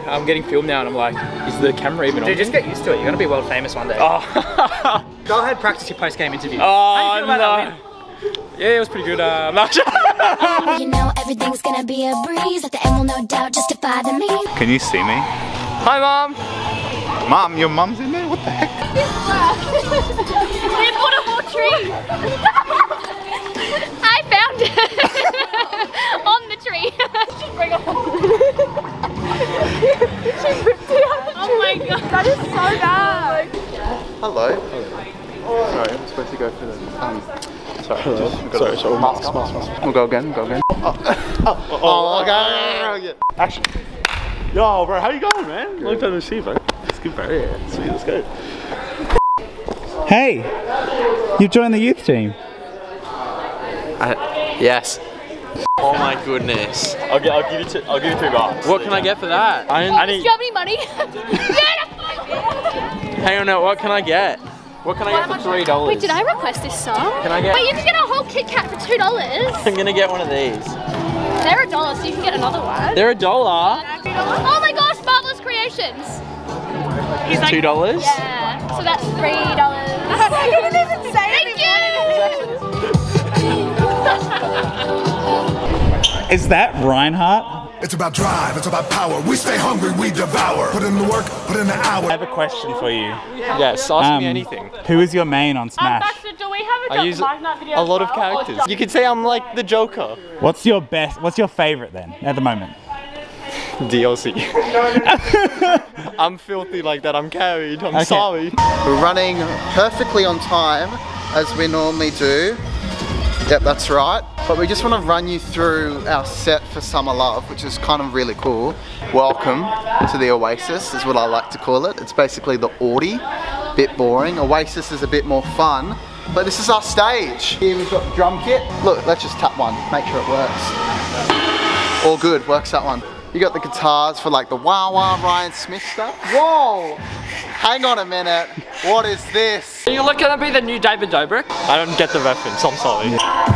I'm getting filmed now and I'm like, is the camera even on? Dude, just get used to it. You're gonna be world famous one day. Oh. Go ahead, practice your post-game interview. Oh, how do you feel about that win? Yeah, it was pretty good. Not You know everything's gonna be a breeze. At the end will no doubt justify the means. Can you see me? Hi, Mom. Mom, your mum's in there? What the heck? They put a whole tree. I found it on the tree. She bring it home. She ripped it out. Oh my god, that is so bad. Hello. Sorry, I'm supposed to go for the sorry, mask. We'll go again, okay. Action. Yo, bro, how you going, man? Long time no see, bro. It's good, bro. Yeah, sweet, let's go. Hey, you've joined the youth team. Yes. Oh my goodness. I'll give you $2. What can I get for that? Do you have any money? Hang on, no, what can I get? What can I get for $3? Wait, did I request this song? Can I get? Wait, you can get a whole Kit Kat for $2. I'm gonna get one of these. They're $1, so you can get another one. They're $1. Oh my gosh, Marvelous Creations. He's like, $2? Yeah, so that's $3. I couldn't even say Thank you. Is that Reinhardt? It's about drive, it's about power. We stay hungry, we devour. Put in the work, put in the hour. I have a question for you. Yes, ask me anything. Who is your main on Smash? Do we have I use a lot of characters. You could say I'm like the Joker. What's your favorite then, at the moment? DLC. I'm filthy like that, I'm carried, I'm sorry. We're running perfectly on time, as we normally do. Yep, that's right. But we just want to run you through our set for Summer Love, which is kind of really cool. Welcome to the Oasis, is what I like to call it. It's basically the Audi, bit boring. Oasis is a bit more fun, but this is our stage. Here we've got the drum kit. Look, let's just tap one, make sure it works. All good, works that one. You got the guitars for like the wah-wah Ryan Smith stuff. Whoa! Hang on a minute, what is this? Are you looking to be the new David Dobrik? I don't get the reference, I'm sorry.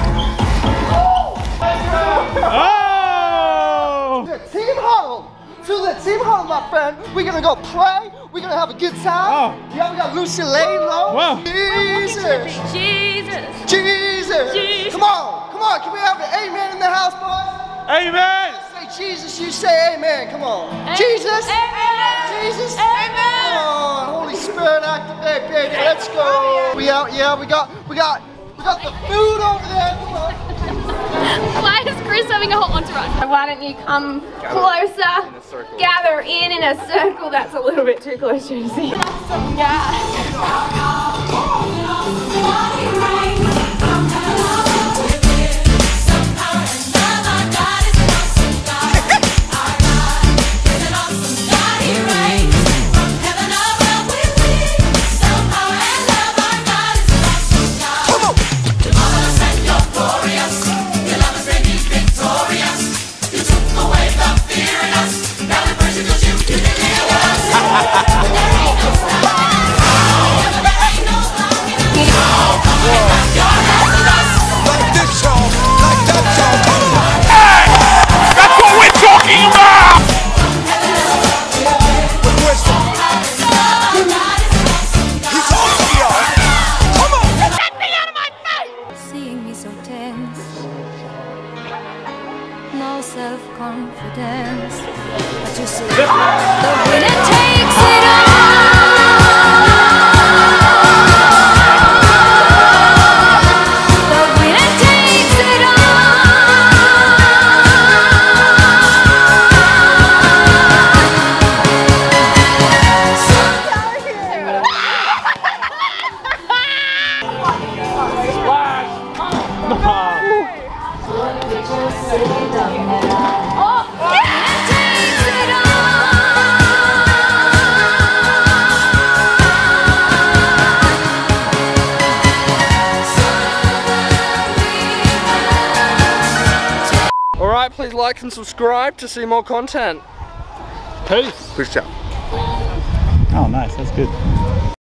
Oh! To the team huddle! To the team huddle, my friend! We're gonna go play, we're gonna have a good time. Oh. Yeah, we got Lucy Lane low. Whoa. Jesus! Jesus. Jesus! Come on, can we have an amen in the house, boys? Amen! Say Jesus, you say amen, come on. Jesus! Amen. Jesus! Amen. Come on, Holy Spirit activate, baby, let's go. We out, yeah, we got the food over there, come on. Why is Chris having a whole entourage? Why don't you come closer, gather in a circle. That's a little bit too close to see. Yeah. No self-confidence, but you see, the winner takes it all. The winner takes it Alright, please like and subscribe to see more content. Peace. Push out. Oh, nice, that's good.